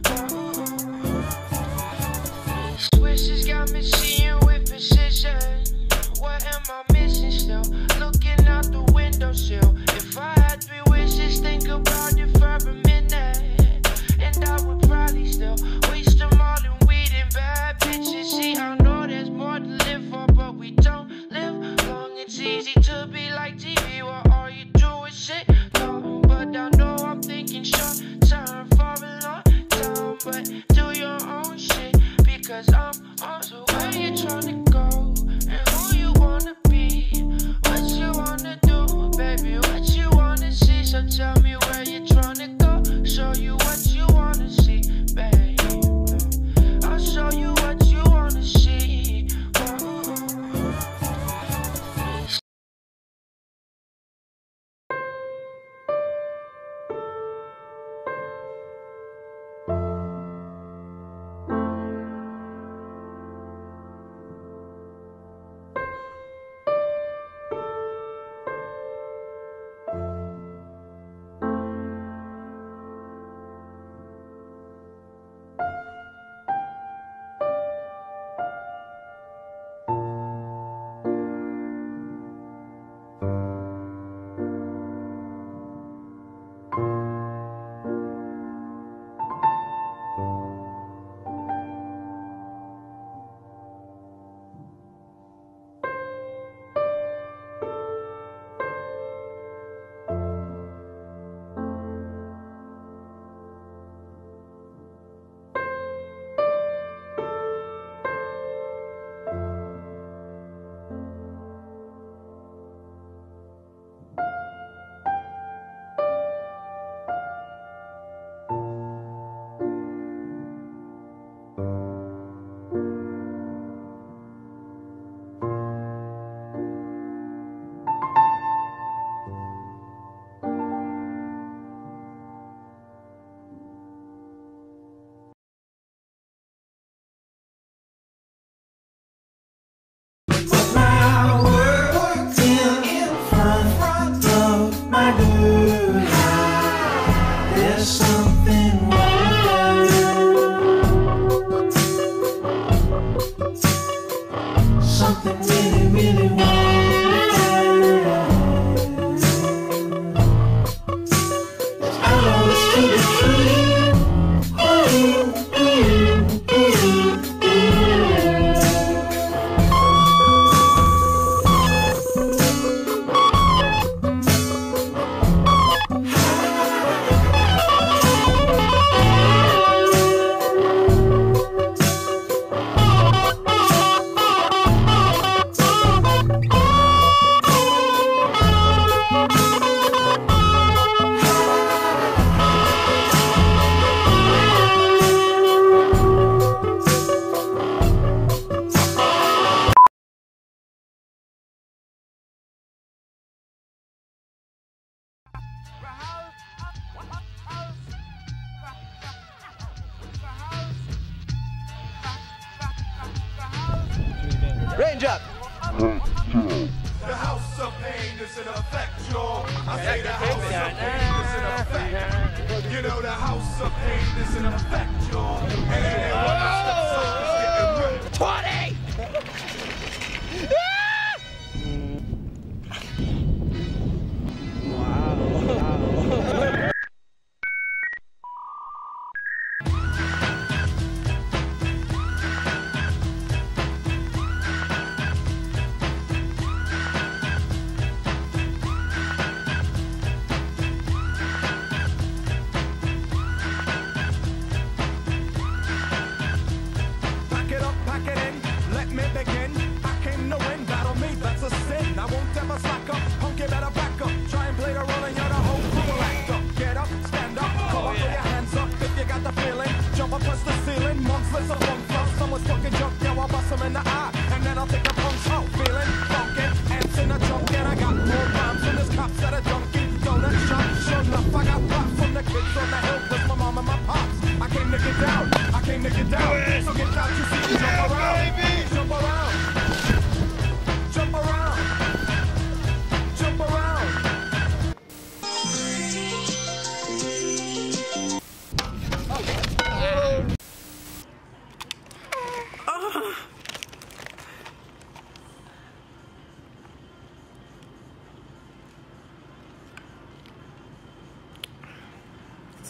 Wishes got me seeing with precision. What am I missing still? Looking out the windowsill. If I had 3 wishes, think about it for a minute, and I would probably still waste them all in weed and bad bitches. See, I know there's more to live for, but we don't live long. It's easy to be like TV, where all you do is sit long. But I know I'm thinking short term for a long time. But do your own shit, because I'm also where you trying to go and who you wanna be. What you wanna do, baby, what you wanna see. So tell me where you trying to go, show you what you wanna see, babe. I'll show you what you wanna see. Range up. The house of pain is in effect, y'all. I say the house of pain is in effect. You know the house of pain is in effect, y'all. And anyone steps up is getting wrecked. 20! Wow.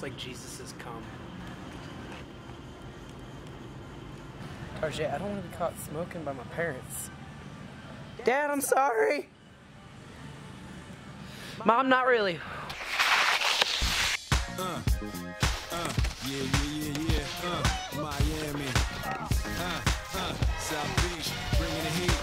looks like Jesus has come. Tarjay, I don't want to be caught smoking by my parents. Dad, I'm sorry. Mom, not really. Miami, South Beach, bringing the heat,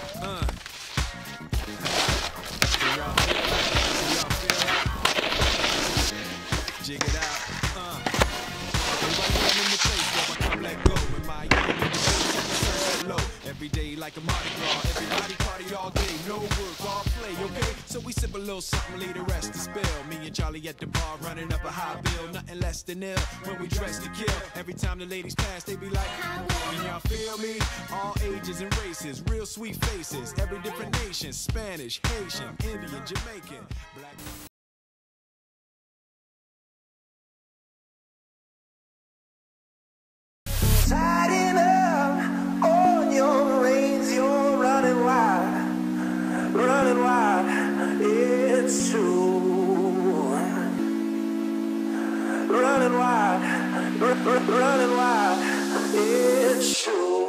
jig it out, everybody in the place, never come let go. In Miami, low, every day like a Mardi Gras, everybody party all day, no work, all play, okay? So we sip a little something, leave the rest to spill. Me and Charlie at the bar, running up a high bill, nothing less than ill. When we dress to kill, every time the ladies pass, they be like, can y'all feel me? All ages and races, real sweet faces, every different nation, Spanish, Haitian, Indian, Jamaican, black. Tighten up on your reins, you're running wild, it's true. Running wild, it's true.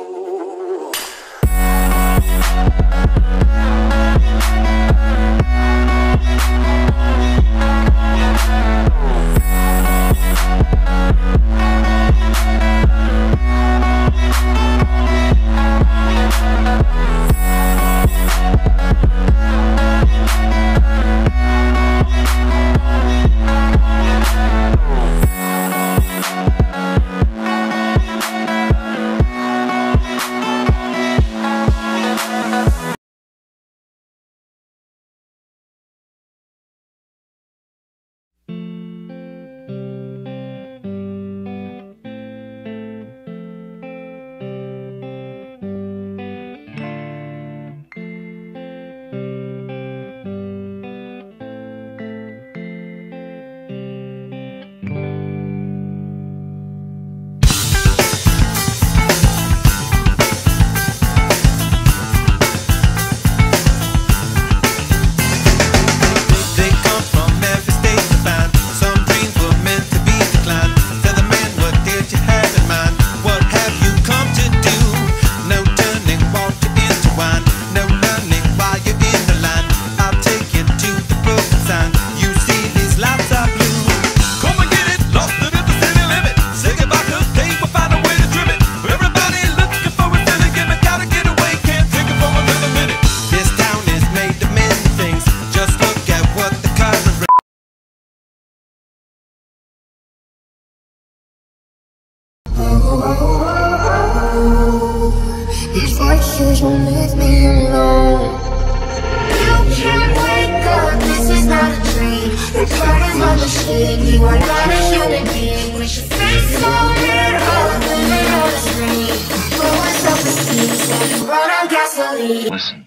These voices won't leave me alone. You can't wake up, this is not a dream. Your part is my machine, you are not a human being. With your face so lit up, living on the screen. Lower self-esteem, so you run on gasoline. Listen.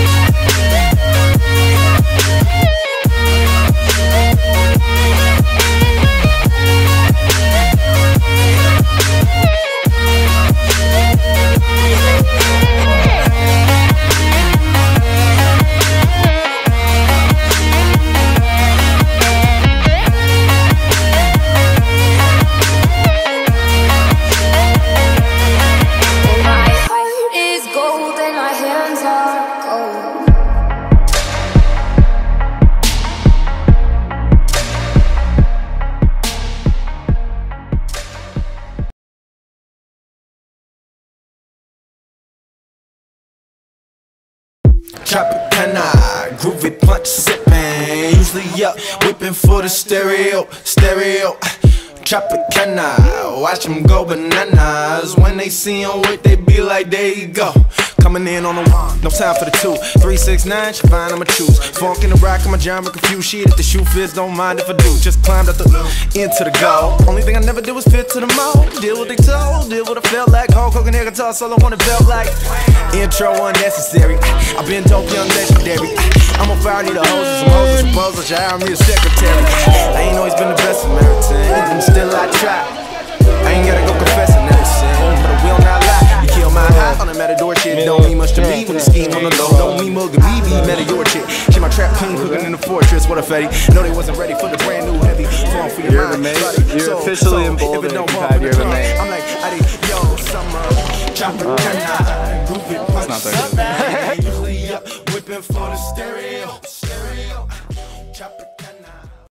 Tropicana, groovy punch sipping. Usually up, whipping for the stereo. Tropicana, watch them go bananas. When they see him with, they be like, there you go. Coming in on the one, no time for the 2. 3, 6, 9, she fine, I'ma choose. Funk in the rock, I'm a genre confused. Shit, if the shoe fits, don't mind if I do. Just climbed up the into the goal. Only thing I never did was fit to the mold. Deal with they told, deal what I felt like. Hulk Hogan air guitar solo on it felt like. Intro unnecessary. I've been dope, young legendary. I'm on fire, need a hose and some hoes and some pose. I hire me a secretary. I ain't always been the best Samaritan, and still I try. I ain't gotta go confessing every sin, but I will not lie. You kill my high on the Matador shit. Don't mean much to me when the scheme on the low. Don't mean mugging me, be Matador shit. Shit, my trap king cooking in the fortress. What a fatty. No, they wasn't ready for the brand new heavy. Form for your mind. So officially in bold and 5-year relay. I'm like, yo, summer, chopper, It's not that good. usually up, whipping for the stereo.